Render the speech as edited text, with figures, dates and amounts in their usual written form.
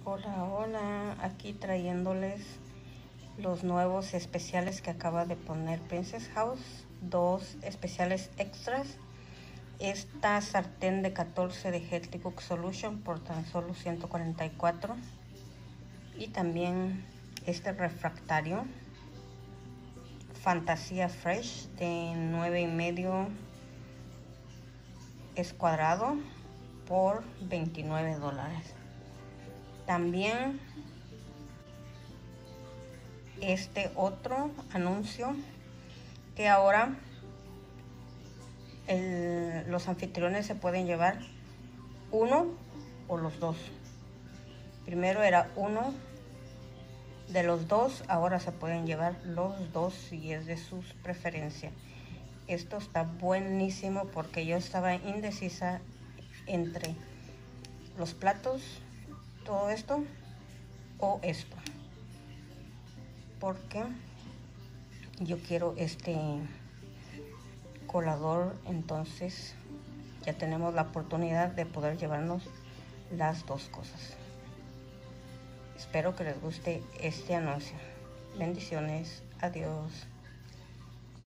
Hola, hola, aquí trayéndoles los nuevos especiales que acaba de poner Princess House, dos especiales extras. Esta sartén de 14 de Healthy Cook Solution por tan solo 144, y también este refractario Fantasía Fresh de 9,5 es cuadrado por $29. También este otro anuncio que ahora los anfitriones se pueden llevar uno o los dos. Primero era uno de los dos, ahora se pueden llevar los dos si es de sus preferencias. Esto está buenísimo porque yo estaba indecisa entre los platos, todo esto o esto, porque yo quiero este colador. Entonces ya tenemos la oportunidad de poder llevarnos las dos cosas. Espero que les guste este anuncio. Bendiciones. Adiós.